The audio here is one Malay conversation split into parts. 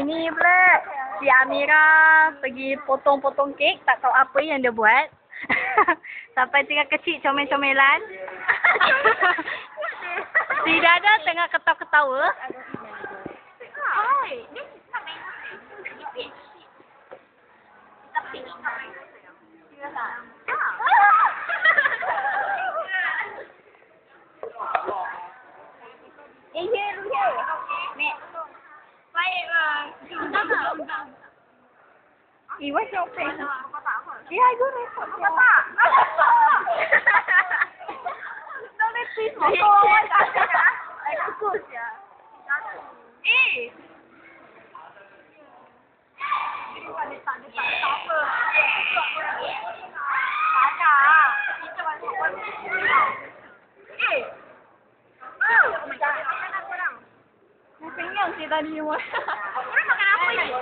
Ini pula si Amira pergi potong-potong kek, tak tahu apa yang dia buat. Sampai tengah kecil comel-comelan. Si Dada tengah ketawa-ketawa. What's your face? Yeah, I do record. Don't let please bagus ya. Kenyang sih tadi semua. Orang makan apa ini?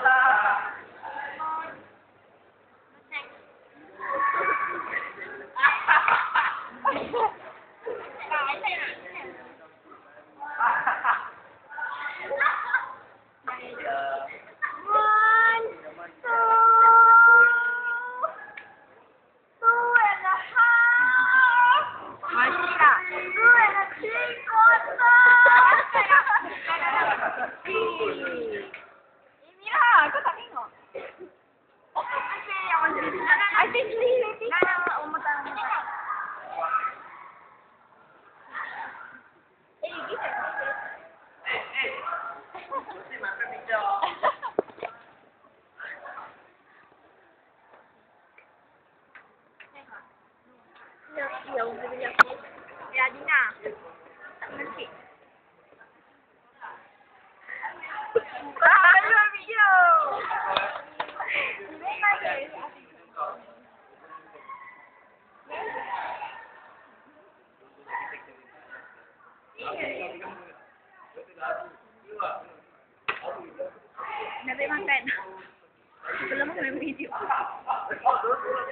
Ya, Dina. Tak mengerti. Bukan video. Nak makan. Belum makan video.